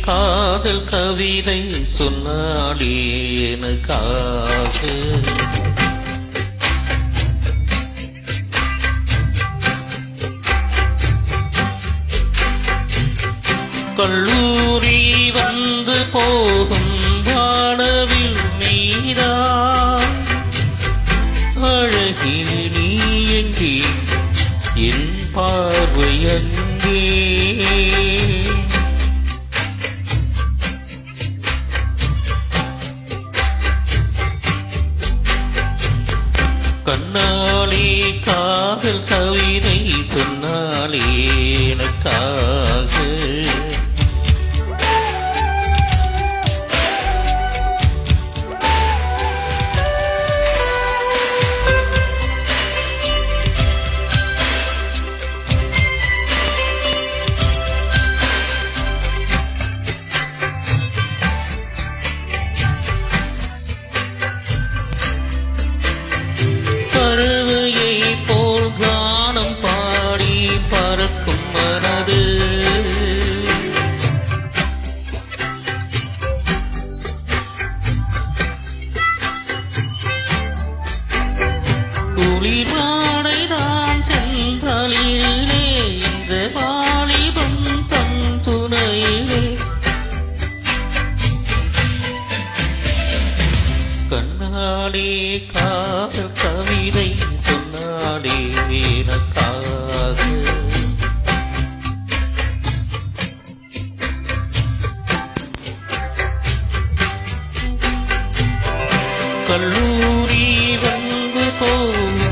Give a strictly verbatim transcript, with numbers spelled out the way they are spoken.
காதல் கவிதை சொன்னாலே எனக்காக கல்லூரி வந்து போகும் வானவில் மீரா அழகில் நீ எங்கே என் பார்வை அங்கே கண்ணாலே காதல் கவிதை சொன்னாலே எனக்காக பறவையை போல் கானம் பாடி பறக்கும் மனது குளிர்வாடை தான் செந்தலிலே இந்த வாலிபம் தன் துணையிலே கண்ணாலே காதல் கவிதை சொன்னாலே எனக்காக கல்லூரி வந்து போ